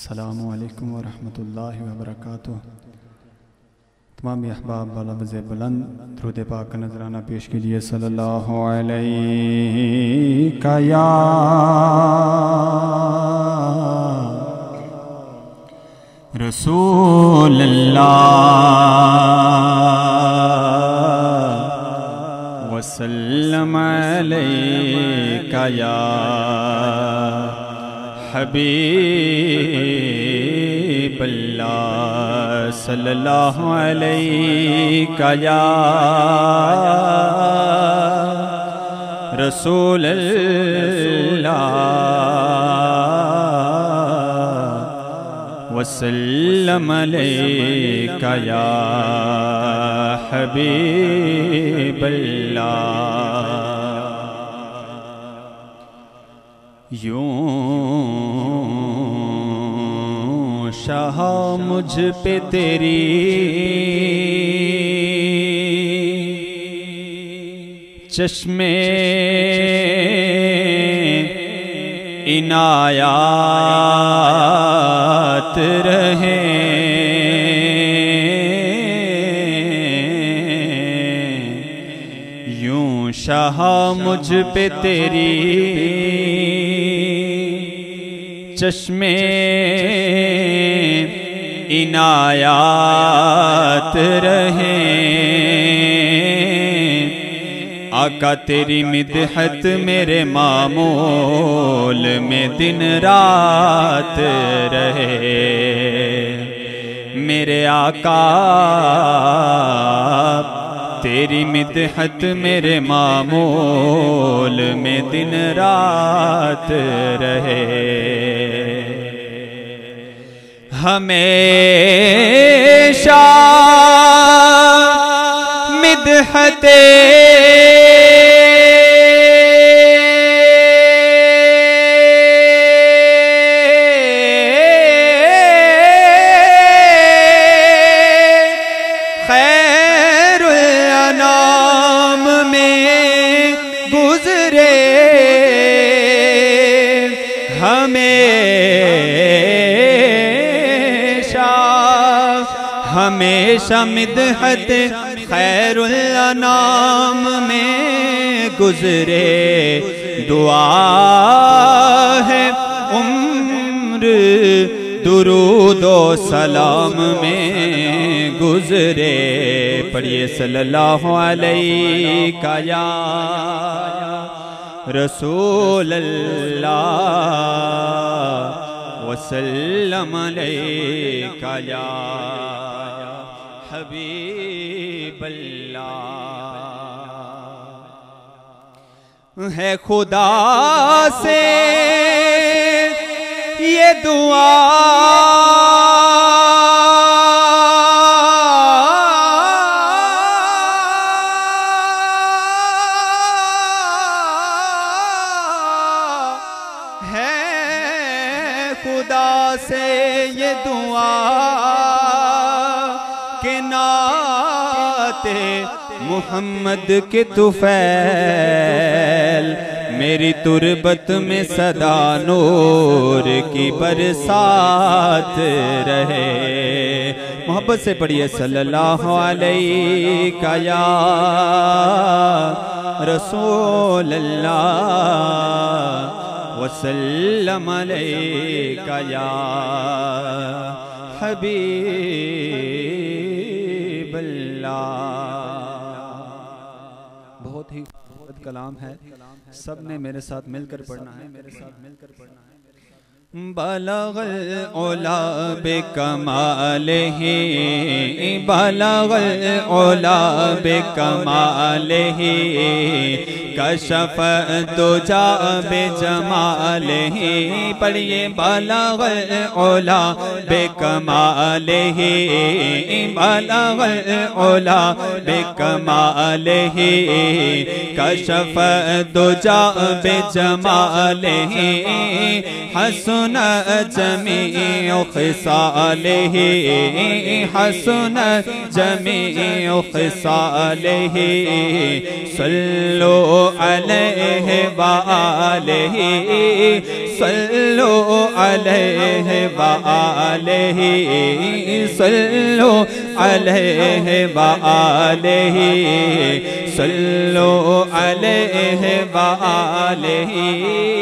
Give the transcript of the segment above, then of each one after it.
अस्सलामु अलैकुम वरहमतुल्लाहि वबरकातुह। तमाम अहबाब वाला वज़े बुलंद दरूद पाक का नजराना पेश कीजिए। सल्लल्लाहु अलैका या रसूल अल्लाह वसल्लम अलैका या हबीब अल्लाह सल्लल्लाहु अलैका या रसूल अल्लाह वसल्लम अलैका या हबीब अल्लाह। यूं शाह मुझ पे तेरी चश्मे इनायात रहे, यूं शाह मुझ पे तेरी चश्मे इनायात रहे। आका तेरी मिदहत मेरे मामूल में दिन रात रहे। मेरे आका तेरी मिदहत मेरे मामूल में दिन रात रहे। हमेशा मिदहते खैरुल अनाम में गुजरे। हमेशा मिदहत खैरुल अनाम में गुजरे। दुआ है उम्र दुरूदो सलाम में गुजरे। पढ़िए सल्लल्लाहु अलैका या रसूल अल्लाह वसल्लम अलैका या हबीब अल्लाह। है खुदा से ये दुआ खुदा से ये दुआ के नाते मुहम्मद के तुफैल मेरी तुरबत में सदा नूर की बरसात रहे। मोहब्बत से पढ़िए सल्लल्लाहु अलैका या रसूल अल्लाह वसल्लम अलैका या हबीब अल्लाह। बहुत ही खूबसूरत कलाम है, सब ने मेरे साथ मिलकर पढ़ना है, मेरे साथ मिलकर पढ़ना है। बलगल औला बेकमालिही, बलगल औला बेकमालिही, कशफ दुजा बेजमालिही। पढ़िए बलगल औला बेकमालिही, बलगल औला बेकमालिही, कशफ दुजा बेजमालिही। हसन हसन जमीउ खिसालिही हसन जमीउ खिसालिही सल्लु अलैहि व आलिही सल्लु अलैहि व आलिही सल्लु अलैहि व आलिही सल्लु अलैहि व आलिही।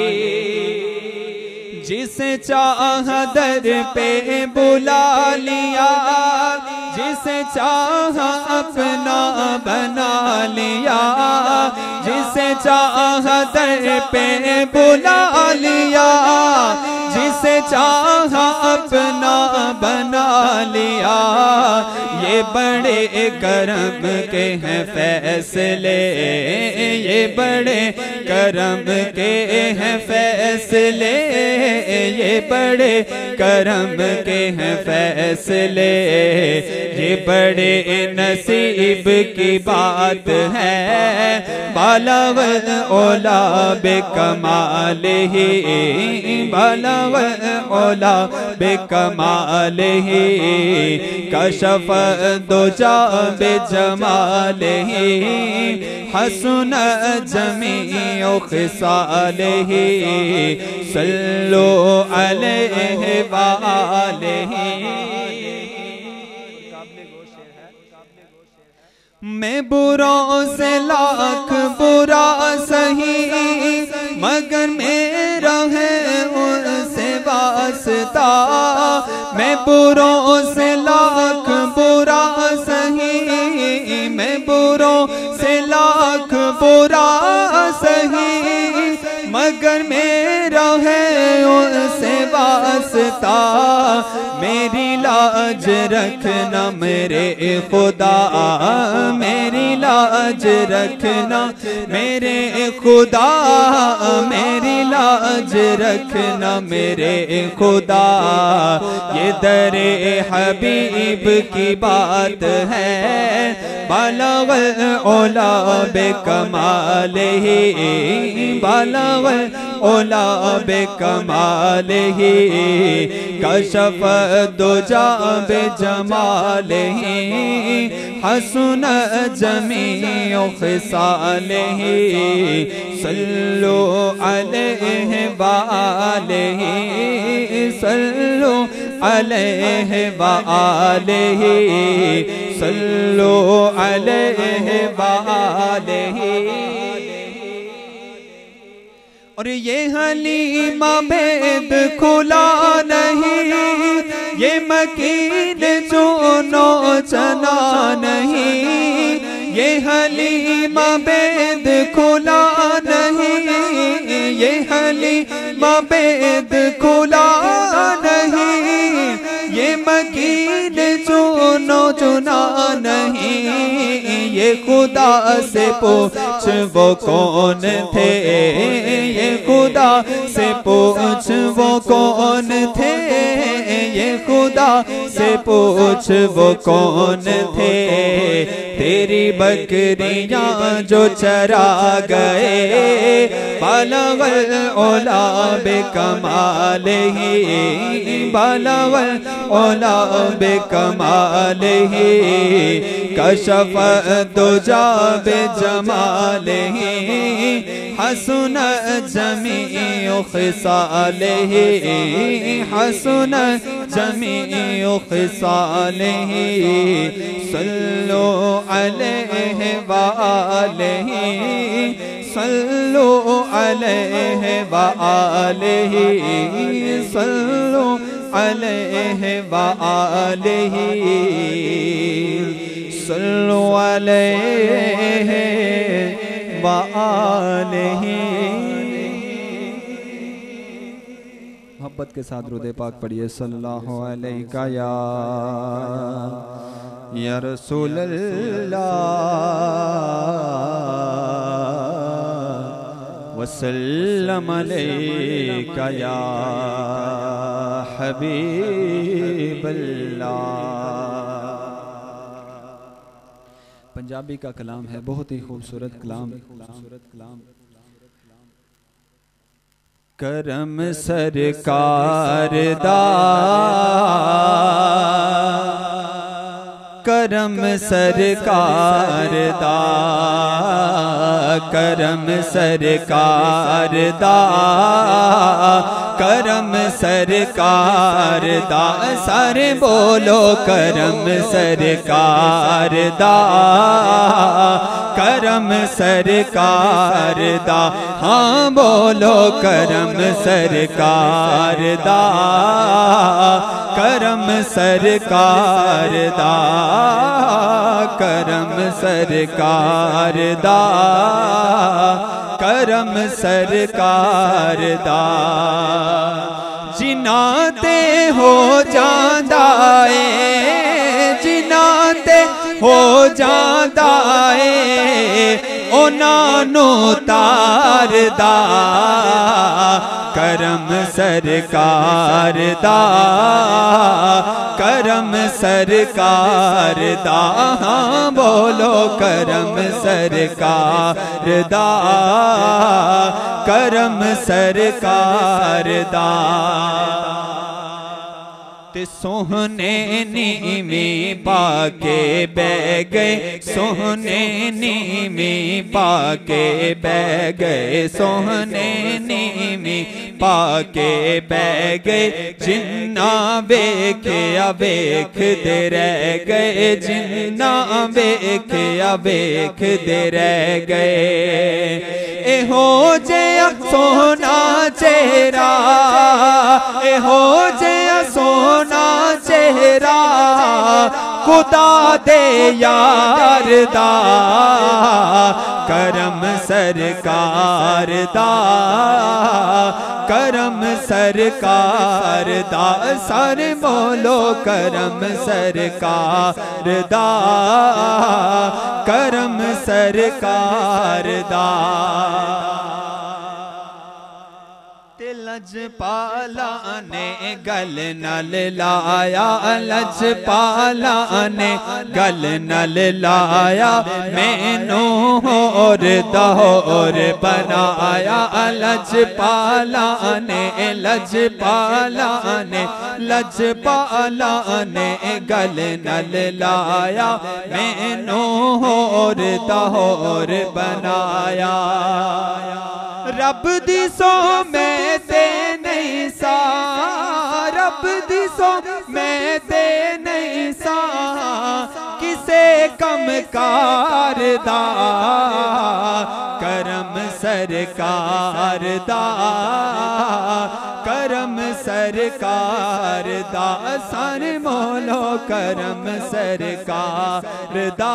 जिसे चाह दर पे बुला लिया जिसे चाह अपना बना लिया जिसे चाह दर पे बुला लिया जिसे चाह अपना बना लिया। ये बड़े करम के हैं फैसले ये बड़े करम के हैं फैसले ये बड़े करम के हैं फैसले ये बड़े नसीब की बात है। बालग ओला बेकमालिही बालग ओला बेकमालिही कशफ दुजा बेजमालिही हसन जमीउ खिसालिही सल्लु अलैहि व आलिही। मैं बुरों से लाख बुरा सही मगर मेरा है उनसे वास्ता। मैं बुरों से लाख बुरा सही मैं बुरों से लाख बुरा सही मगर मेरा है उनसे वास्ता। मेरी लाज रखना मेरे खुदा मेरी लाज रखना मेरे खुदा मेरी लाज रखना मेरे खुदा। ये दरे हबीब की बात है। बालग ओला बेकमालिही बालग ओला बेकमालिही कशफ दुजा बेजमालिही हसन जमीउ खिसालिही सल्लु अलैहि व आलिही सल्लु अलैहि व आलिही सल्लु अलैहि व आलिही। और ये हलीमा भेद खुला नहीं ये मकीन चूनो चना नहीं ये हलीमा भेद खुला नहीं ये हलीमा भेद खुला नहीं ये मकीन चूनो चुना नहीं। ये खुदा से पूछ वो कौन थे ये खुदा से पूछ वो कौन थे ये खुदा से पूछ वो कौन थे। तेरी बकरियां जो चरा गए बालग ओला बेकमालिही बालग ओला बेकमालिही कशफ दुजा बेजमालिही हसन जमीउ खिसालिही हसन जमीउ खिसालिही सल्लु अलैहि व आलिही सल्लु अलैहि व आलिही सल्लु अलैहि व आलिही सल्लु अलैहि व आलिही। मोहब्बत के साथ रुदे पाक पढ़िए सल्लल्लाहु अलैका या रसूल अल्लाह वसल्लम अलैका या हबीब अल्लाह। पंजाबी का कलाम है बहुत ही खूबसूरत कलाम। करम सरकार दा, करम सरकार दा, करम सरकार दा, करम सरकार दा, सारे बोलो करम सरकार दा, करम सरकार दा, हाँ बोलो करम सरकार दा, करम सरकार दा, करम सरकार दा, करम सरकार दा, जिन्ना ते हो जांदा है, जिन्ना ते हो जांदा है, उन्हां नूं तारदा, करम सरकार दा, करम सरकार दा, हाँ बोलो करम सरकार दा, करम सरकार दा। ते सोहने नीवी पाके बह गए, सोहने नीवी पाके बह गए, सोहने नीवी पाके बह गए, जिन्ना वेख्या वेखदे रह गए, जिन्ना वेख्या वेखदे रह गए। एहो जिहा सोना चेहरा, एहो जिहा सोना चेहरा, खुदा दे यार दा, करम सरकार दा, करम सरकार दा, सारे बोलो करम सरकार दा, करम सरकार दा। लजपाला ने गल नल लाया, लजपाला ने गल नल लाया, मैनू होर दहोर बनाया, लजपाला ने, लजपाला ने, लजपाला ने गल नल लाया, मैनू होर दहोर बनाया। रब दी सो मैं ते नहीं सा, रब दी सो मैं ते नहीं सा, किसे कम कार दा, करम सरकार दा, करम सरकार दा, सारे मोलो करम सरकार दा,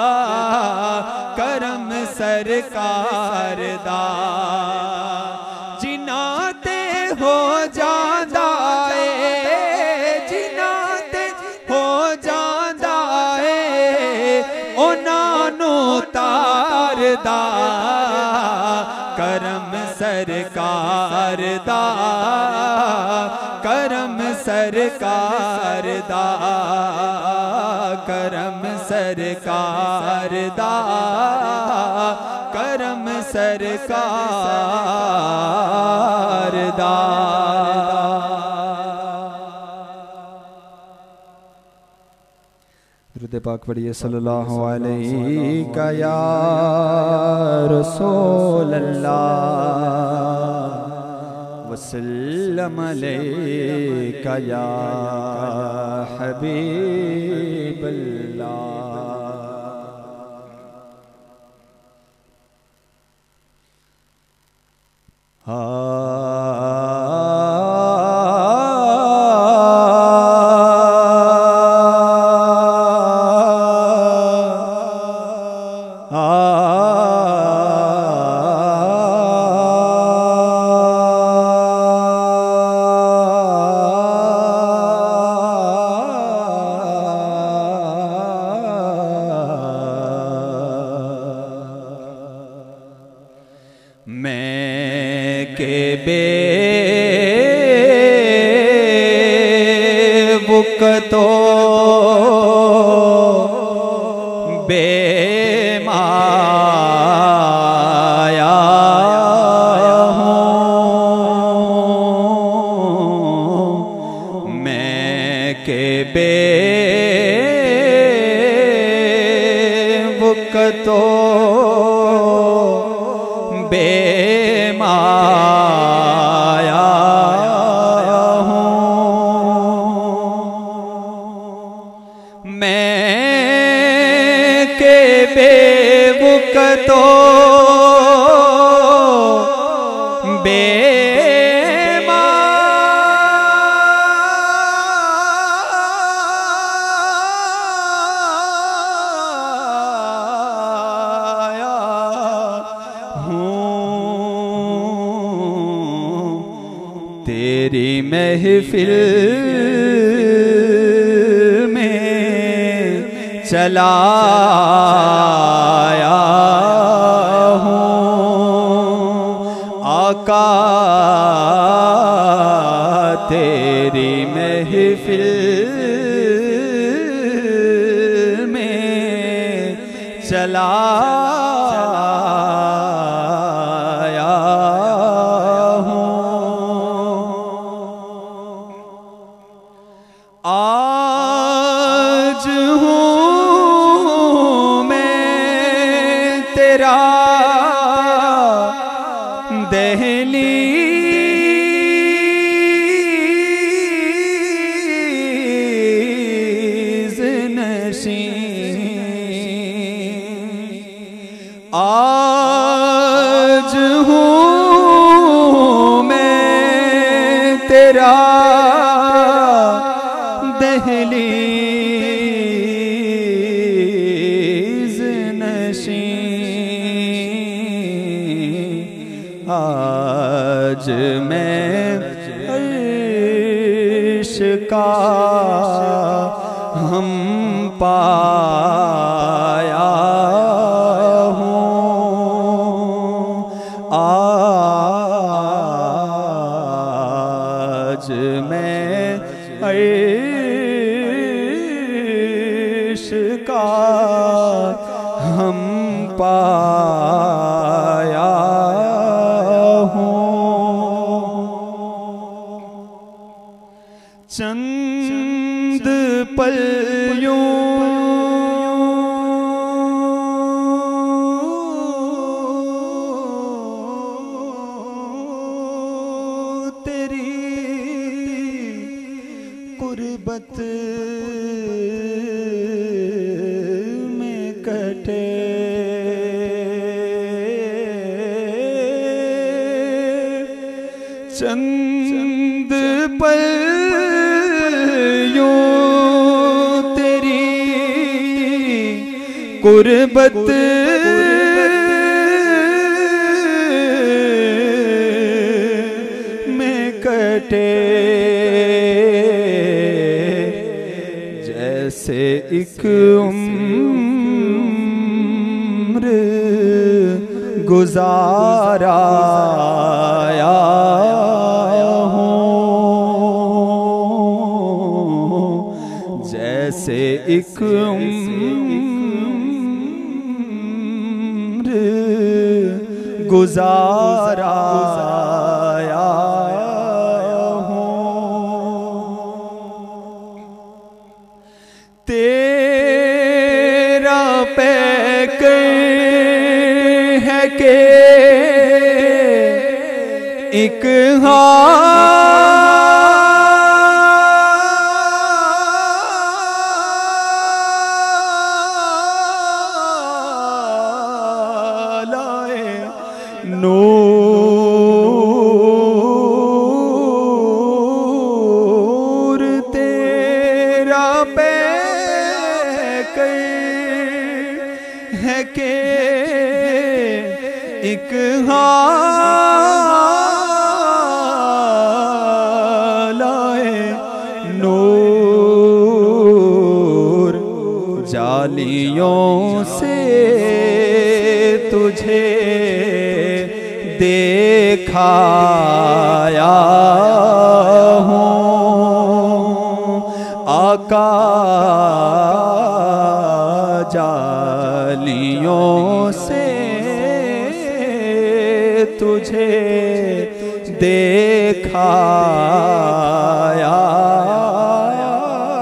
करम सरकार दा। जिन्ना ते हो जांदा है, जिन्ना ते हो जांदा है, उन्हां नूं तारदा, करम सरकार दा, करम सरकार दा, करम सरकार दा, करम सरकार दा। दुरूद पाक पढ़िए सल्लल्लाहु अलैहि या रसूल अल्लाह वसल्लम अलैका या हबीब अल्लाह। मैं के बेवुकतो बेमाया हूँ, के बेवकतो बेमाया हूँ, मैं के बेवकतो तेरी महफिल में चला आया हूँ आका, तेरी महफिल में चला आज हूँ मैं तेरा दहलीज़ नशीं, आज हूँ मैं तेरा दहलीज़ नशीं, आज मैं अर्श का हम पाया हूँ, आज मैं अर्श का हम पाया हूँ। चंद पल यूं तेरी कुर्बत में कटे, चंद पल यूं तेरी कुर्बत में कटे, जैसे एक उम्र गुजाराया हूँ, जैसे एक उम्र गुजाराया तेरा पैकर है के एक लाए नूर, तेरा पैकर है के एक लाए नूर, जालियों से तुझे देखाया हूँ आका, जालियों से तुझे देखाया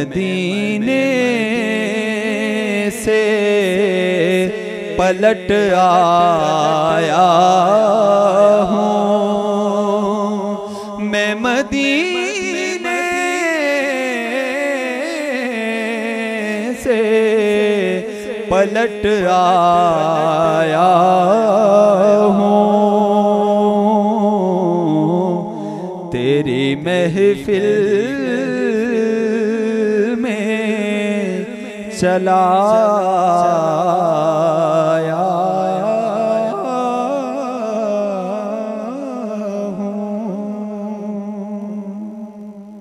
मदीने से पलट आया हूँ, मैं मदीने से पलट आया हूँ। तेरी महफिल में चला